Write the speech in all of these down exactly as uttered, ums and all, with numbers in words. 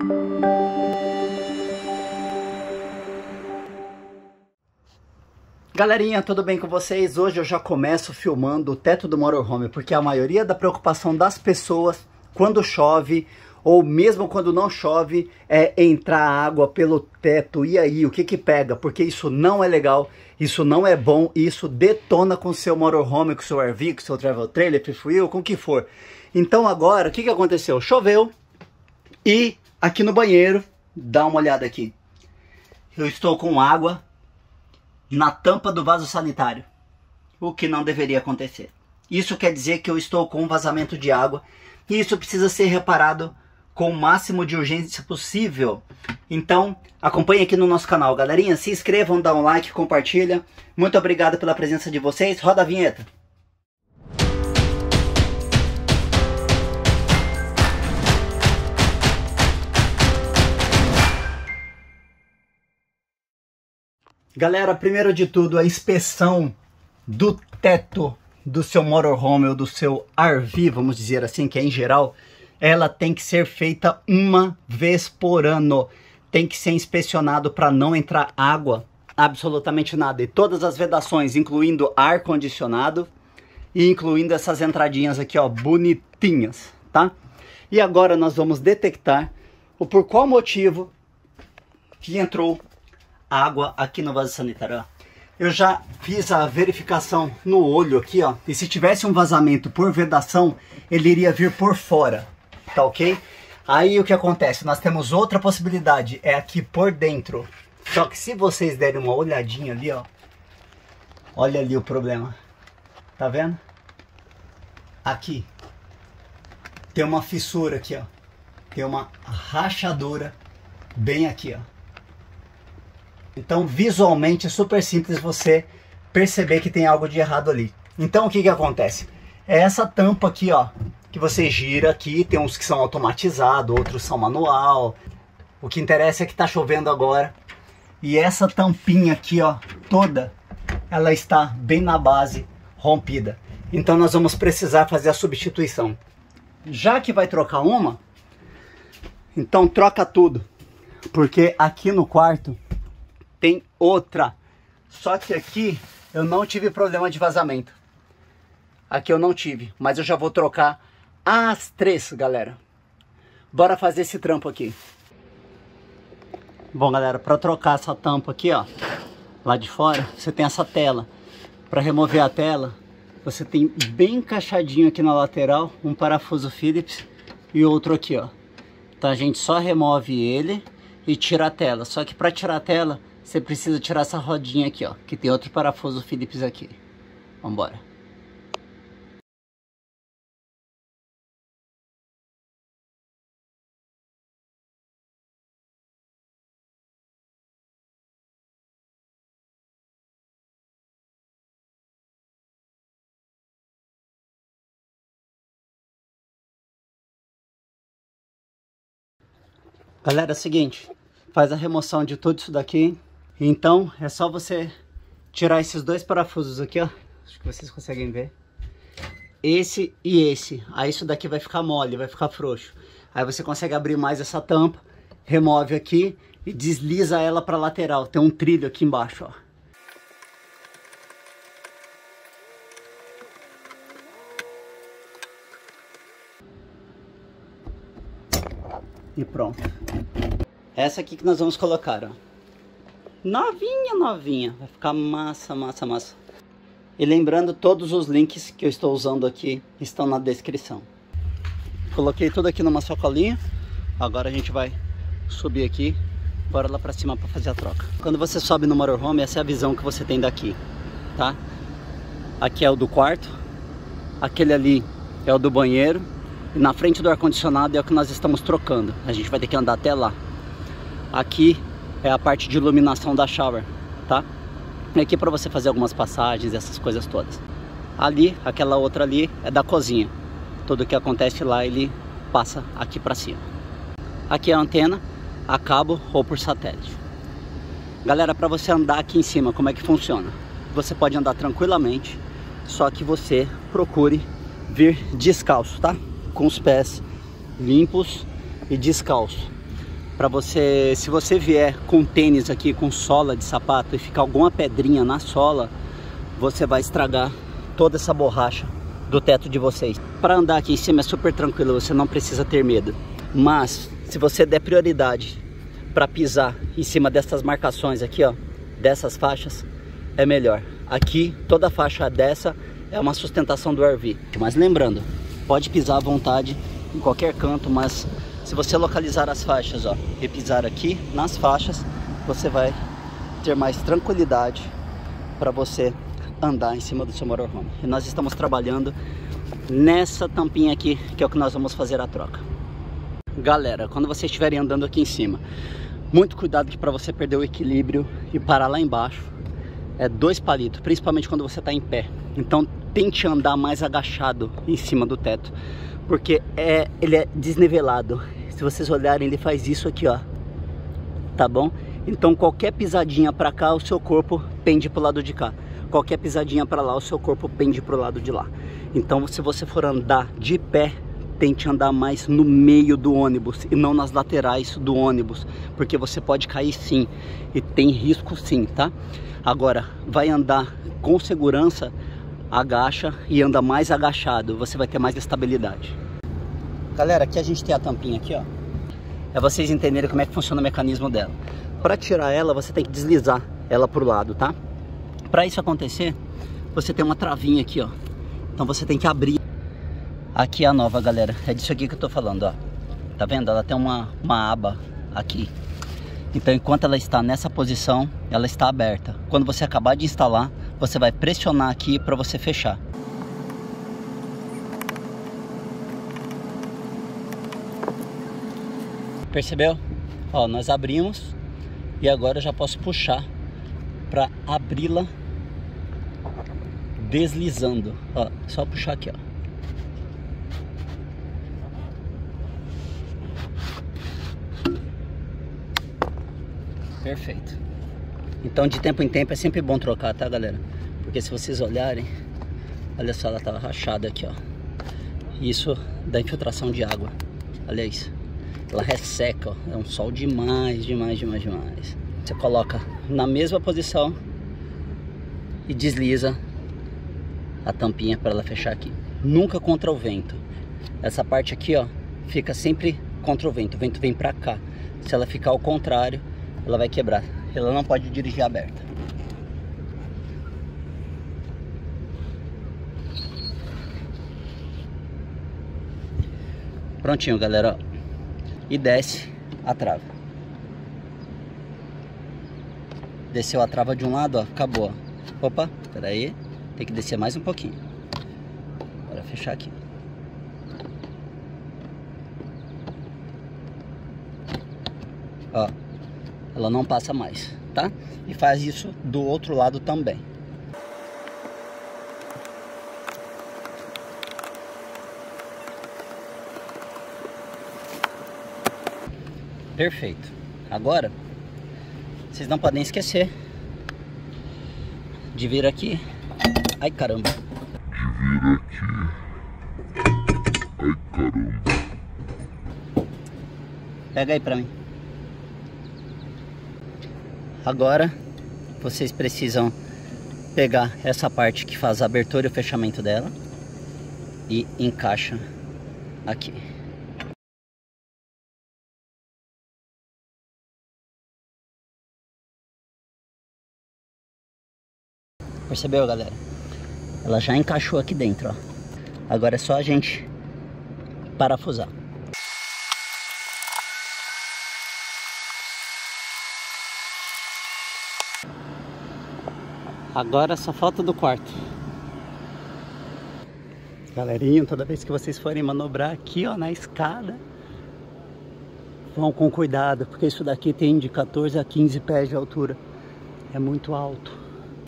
Galerinha, tudo bem com vocês? Hoje eu já começo filmando o teto do motorhome, porque a maioria da preocupação das pessoas quando chove, ou mesmo quando não chove, é entrar água pelo teto. E aí, o que que pega? Porque isso não é legal, isso não é bom, e isso detona com o seu motorhome, com o seu R V, com o seu travel trailer, fifth wheel, com o que for. Então agora, o que que aconteceu? Choveu, e aqui no banheiro, dá uma olhada aqui. Eu estou com água na tampa do vaso sanitário, o que não deveria acontecer. Isso quer dizer que eu estou com um vazamento de água, e isso precisa ser reparado com o máximo de urgência possível. Então, acompanhe aqui no nosso canal, galerinha. Se inscrevam, dá um like, compartilha. Muito obrigado pela presença de vocês. Roda a vinheta. Galera, primeiro de tudo, a inspeção do teto do seu motorhome ou do seu R V, vamos dizer assim, que é em geral, ela tem que ser feita uma vez por ano. Tem que ser inspecionado para não entrar água, absolutamente nada. E todas as vedações, incluindo ar-condicionado e incluindo essas entradinhas aqui, ó, bonitinhas, tá? E agora nós vamos detectar o por qual motivo que entrou água aqui no vaso sanitário. Eu já fiz a verificação no olho aqui, ó, e se tivesse um vazamento por vedação, ele iria vir por fora, tá ok? Aí o que acontece? Nós temos outra possibilidade, é aqui por dentro. Só que se vocês derem uma olhadinha ali, ó, olha ali o problema, tá vendo? Aqui tem uma fissura aqui, ó, tem uma rachadura bem aqui, ó. Então, visualmente, é super simples você perceber que tem algo de errado ali. Então, o que que acontece? É essa tampa aqui, ó, que você gira aqui. Tem uns que são automatizados, outros são manual. O que interessa é que tá chovendo agora. E essa tampinha aqui, ó, toda, ela está bem na base, rompida. Então, nós vamos precisar fazer a substituição. Já que vai trocar uma, então troca tudo. Porque aqui no quarto tem outra, só que aqui eu não tive problema de vazamento. Aqui eu não tive, mas eu já vou trocar as três, galera. Bora fazer esse trampo aqui. Bom, galera, para trocar essa tampa aqui, ó, lá de fora, você tem essa tela. Para remover a tela, você tem bem encaixadinho aqui na lateral um parafuso Phillips e outro aqui, ó. Então a gente só remove ele e tira a tela. Só que para tirar a tela, você precisa tirar essa rodinha aqui, ó, que tem outro parafuso Phillips aqui. Vambora. Galera, é o seguinte, faz a remoção de tudo isso daqui. Então é só você tirar esses dois parafusos aqui, ó. Acho que vocês conseguem ver. Esse e esse. Aí isso daqui vai ficar mole, vai ficar frouxo. Aí você consegue abrir mais essa tampa, remove aqui e desliza ela para lateral. Tem um trilho aqui embaixo, ó. E pronto. Essa aqui que nós vamos colocar, ó. Novinha, novinha. Vai ficar massa, massa, massa. E lembrando, todos os links que eu estou usando aqui estão na descrição. Coloquei tudo aqui numa sacolinha. Agora a gente vai subir aqui. Bora lá pra cima pra fazer a troca. Quando você sobe no motorhome, essa é a visão que você tem daqui, tá? Aqui é o do quarto. Aquele ali é o do banheiro. E na frente do ar-condicionado é o que nós estamos trocando. A gente vai ter que andar até lá. Aqui é a parte de iluminação da shower, tá? E aqui para você fazer algumas passagens, essas coisas todas. Ali, aquela outra ali é da cozinha. Tudo que acontece lá, ele passa aqui para cima. Aqui é a antena, a cabo ou por satélite. Galera, para você andar aqui em cima, como é que funciona? Você pode andar tranquilamente, só que você procure vir descalço, tá? Com os pés limpos e descalço. para você, se você vier com tênis aqui, com sola de sapato e ficar alguma pedrinha na sola, você vai estragar toda essa borracha do teto de vocês. Para andar aqui em cima é super tranquilo, você não precisa ter medo. Mas se você der prioridade para pisar em cima dessas marcações aqui, ó, dessas faixas, é melhor. Aqui toda faixa dessa é uma sustentação do R V. Mas lembrando, pode pisar à vontade em qualquer canto, mas se você localizar as faixas, ó, e pisar aqui nas faixas, você vai ter mais tranquilidade para você andar em cima do seu motorhome. E nós estamos trabalhando nessa tampinha aqui, que é o que nós vamos fazer a troca. Galera, quando vocês estiverem andando aqui em cima, muito cuidado que para você perder o equilíbrio e parar lá embaixo, é dois palitos, principalmente quando você está em pé. Então tente andar mais agachado em cima do teto, porque é, ele é desnivelado. Se vocês olharem, ele faz isso aqui, ó, tá bom? Então qualquer pisadinha para cá, o seu corpo pende pro lado de cá. Qualquer pisadinha para lá, o seu corpo pende pro lado de lá. Então se você for andar de pé, tente andar mais no meio do ônibus e não nas laterais do ônibus, porque você pode cair sim, e tem risco sim, tá? Agora, vai andar com segurança, agacha e anda mais agachado, você vai ter mais estabilidade. Galera, aqui a gente tem a tampinha aqui, ó. É vocês entenderem como é que funciona o mecanismo dela. Para tirar ela, você tem que deslizar ela pro lado, tá? Para isso acontecer, você tem uma travinha aqui, ó. Então você tem que abrir. Aqui é a nova, galera. É disso aqui que eu tô falando, ó. Tá vendo? Ela tem uma, uma aba aqui. Então enquanto ela está nessa posição, ela está aberta. Quando você acabar de instalar, você vai pressionar aqui para você fechar. Percebeu? Ó, nós abrimos e agora eu já posso puxar para abri-la deslizando. Ó, só puxar aqui, ó. Perfeito. Então de tempo em tempo é sempre bom trocar, tá, galera? Porque se vocês olharem, olha só, ela tava rachada aqui, ó. Isso da infiltração de água. Olha isso. Ela resseca, ó. É um sol demais, demais, demais, demais. Você coloca na mesma posição e desliza a tampinha para ela fechar aqui. Nunca contra o vento. Essa parte aqui, ó, fica sempre contra o vento. O vento vem pra cá. Se ela ficar ao contrário, ela vai quebrar. Ela não pode dirigir aberta. Prontinho, galera, ó. E desce a trava. Desceu a trava de um lado, ó, acabou. Opa, espera aí, tem que descer mais um pouquinho. Bora fechar aqui. Ó, ela não passa mais, tá? E faz isso do outro lado também. Perfeito. Agora, vocês não podem esquecer de vir aqui. Ai, caramba. De vir aqui. Ai, caramba. Pega aí pra mim. Agora, vocês precisam pegar essa parte que faz a abertura e o fechamento dela e encaixa aqui. Percebeu, galera? Ela já encaixou aqui dentro, ó. Agora é só a gente parafusar. Agora só falta do quarto. Galerinha, toda vez que vocês forem manobrar aqui, ó, na escada, vão com cuidado, porque isso daqui tem de quatorze a quinze pés de altura. É muito alto.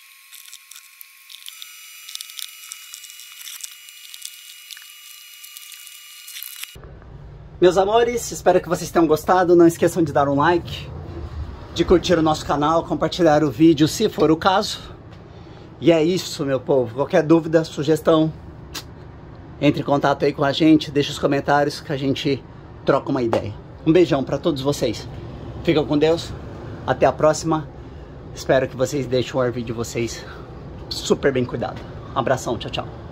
Meus amores, espero que vocês tenham gostado. Não esqueçam de dar um like, de curtir o nosso canal, compartilhar o vídeo se for o caso. E é isso, meu povo. Qualquer dúvida, sugestão, entre em contato aí com a gente, deixa os comentários que a gente troca uma ideia. Um beijão para todos vocês. Fica com Deus. Até a próxima. Espero que vocês deixem o R V de vocês super bem cuidado. Um abração, tchau, tchau.